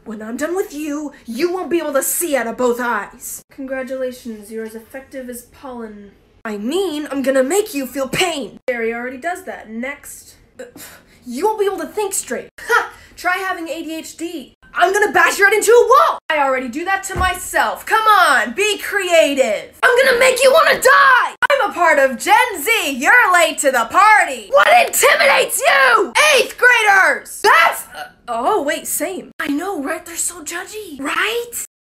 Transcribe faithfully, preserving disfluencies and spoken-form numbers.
When I'm done with you, you won't be able to see out of both eyes. Congratulations, you're as effective as pollen. I mean, I'm gonna make you feel pain. Barry already does that. Next. You won't be able to think straight. Ha! Try having A D H D. I'm gonna bash your head into a wall! I already do that to myself. Come on, be creative. I'm gonna make you wanna die! I'm a part of Gen Z. You're late to the party. What intimidates you? Eighth graders! That's... Uh, oh, wait, same. I know, right? They're so judgy. Right?